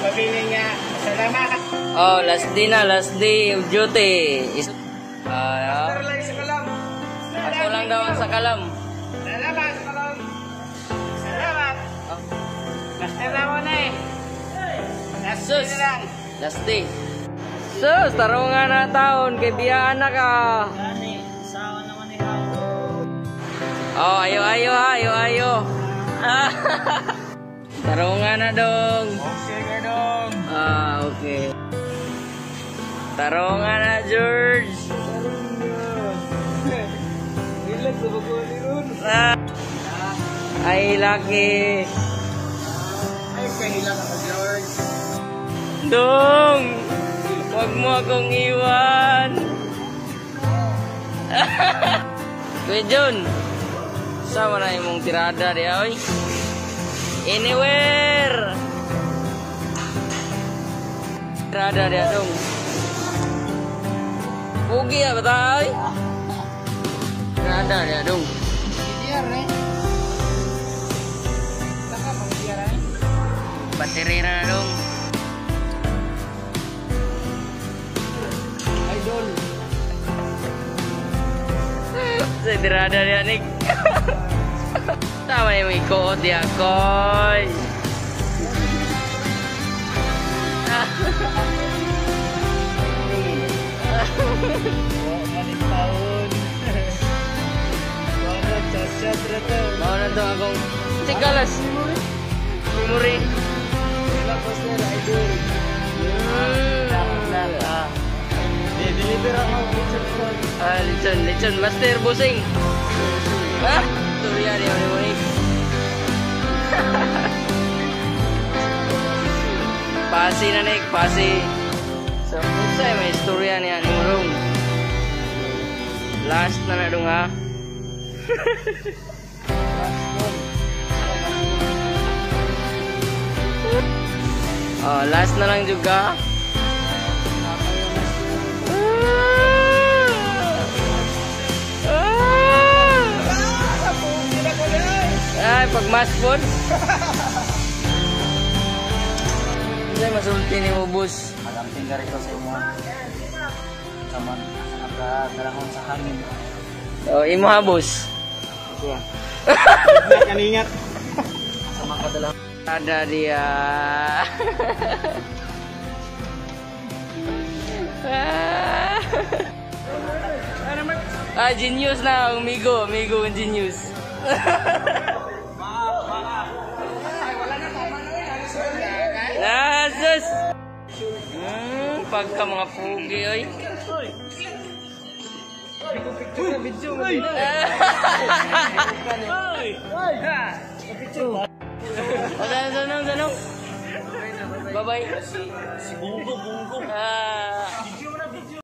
sabihin niya, salamat. Oh, last day of duty. Master lang sa kalam. Ako lang daw ang sa kalam. Salamat sa kalam. Salamat. Master lang mo na eh. Last day na lang. Last day. Sus, tarungan na taon. Kay biyaan na ka. Sawa naman ni Oh, ayo. Tarungan na dong. Sige dong. Okay. Tarungan na, George. Relax sa bago ni Ron. Ay, laki. Ay, kahilang ako, George. Dong, huwag mo akong iwan. Kuya John, sama na imong tirada di oy. Anywhere. Tirada dia dong. Pugi ya betay. Tirada dia dong. Biar eh. Saka bang biar eh. Baterina na dong. Idol. Sa tirada dia nih. Sama yung ikot dia koy. Manik tahun. Mana cacat rata. Mau nonton akong cigalas. Memori. Bila pasnya idol. Deliver ako Licon, master busing. Tuh dia memory. Pasi na nik, pasi. So, usay may istorya niya ni Murong. Last na dong ha. Oh, last na lang juga. Ay, pagmaspon. Hindi masulti ni mo, bus. Magamping ka rito sa imo. Saman, nagdarahon sa hangin. Oh, imo ha, bus. Kaningat. Sama ka dalang. Ada dia. Genius na, amigo genius. Nasus. Pagka mga pugi oy. Sanong. Bye-bye. Si Bungo. Ah.